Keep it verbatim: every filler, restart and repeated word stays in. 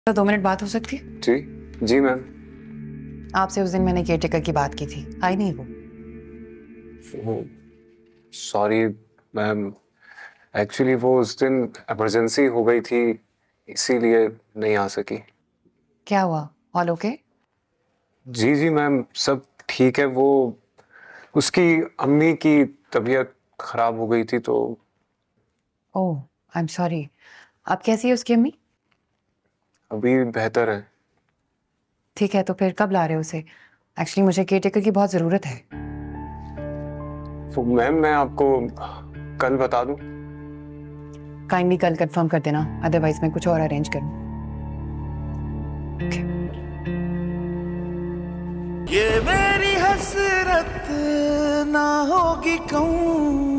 तो दो मिनट बात हो सकती है? जी जी मैम। आपसे उस दिन मैंने केयरटेकर की बात की थी, आई नहीं वो? सॉरी मैम, एक्चुअली वो उस दिन इमरजेंसी हो गई थी, इसीलिए नहीं आ सकी। क्या हुआ? All okay? जी जी मैम, सब ठीक है। वो उसकी अम्मी की तबीयत खराब हो गई थी तो। Oh, I am sorry. अब कैसी है उसकी अम्मी? अभी बेहतर है। ठीक है, तो फिर कब ला रहे हो उसे? एक्चुअली मुझे केयरटेकर की बहुत जरूरत है। तो मैम मैं आपको कल बता दूं? काइंडली कल कंफर्म कर देना, अदरवाइज मैं कुछ और अरेंज करूं। ये मेरी हसरत ना होगी कहूँ